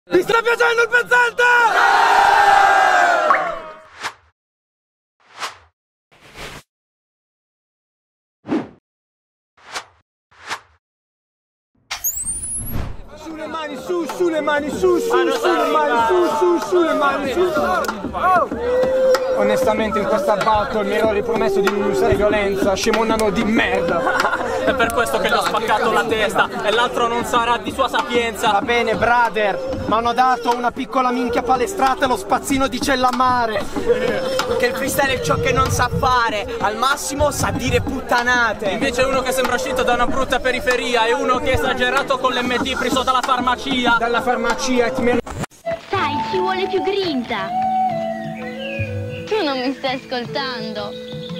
Vi sta piacendo il pezzente? Sulle mani, sulle mani, sulle mani, sulle mani, Onestamente in questa battle mi ero ripromesso di non usare violenza, scemo nano di merda. È per questo che gli ho spaccato la testa e l'altro non sarà di sua sapienza. Va bene, brother, ma hanno dato una piccola minchia palestrata e lo spazzino di Cellamare. Che il freestyle è ciò che non sa fare, al massimo sa dire puttanate. Invece uno che sembra uscito da una brutta periferia e uno che è esagerato con l'MD preso dalla farmacia. Dalla farmacia e ti meriti. Sai, ci vuole più grinta. Tu non mi stai ascoltando.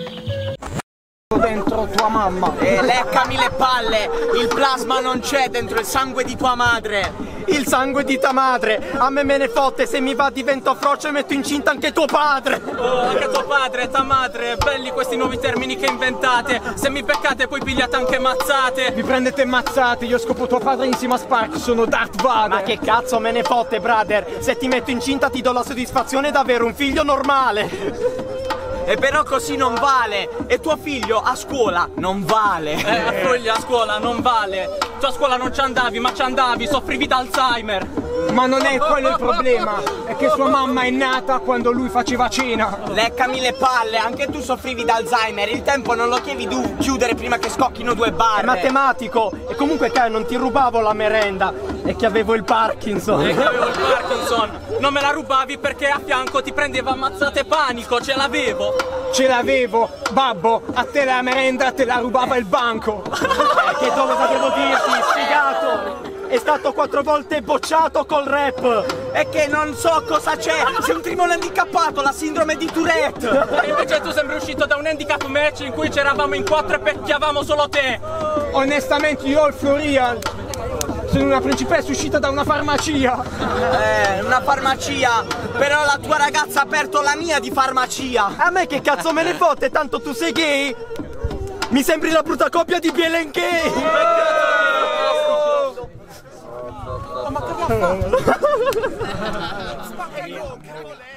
Dentro tua mamma. Leccami le palle, il plasma non c'è dentro il sangue di tua madre. Il sangue di tua madre, a me ne fotte, se mi va divento froce e metto incinta anche tuo padre. Oh, anche tuo padre e tua madre, belli questi nuovi termini che inventate. Se mi peccate poi pigliate anche mazzate. Vi prendete mazzate, io scopo tuo padre insieme a Spark, sono Darth Vader. Ma che cazzo me ne fotte, brother, se ti metto incinta ti do la soddisfazione d'avere un figlio normale. E però così non vale, e tuo figlio a scuola non vale. A foglia a scuola non vale. Tu a scuola non ci andavi, ma ci andavi, soffrivi d'Alzheimer. Ma non è quello il problema, è che sua mamma è nata quando lui faceva cena. Leccami le palle, anche tu soffrivi d'Alzheimer, il tempo non lo devi chiudere prima che scocchino due barre. È matematico, e comunque te non ti rubavo la merenda, è che avevo il Parkinson. Non me la rubavi perché a fianco ti prendeva ammazzate panico, ce l'avevo. Ce l'avevo, babbo, a te la merenda te la rubava il banco. Che cosa devo dirti, sfigato? È stato 4 volte bocciato col rap. E che non so cosa c'è, sei un trimone handicappato, la sindrome di Tourette. E invece tu sembri uscito da un handicap match in cui c'eravamo in 4 e pecchiavamo solo te. Onestamente io ho il Florian. Sono una principessa uscita da una farmacia. Una farmacia. Però la tua ragazza ha aperto la mia di farmacia. A me che cazzo me ne fotte, tanto tu sei gay. Mi sembri la brutta coppia di Bielenche. Ma che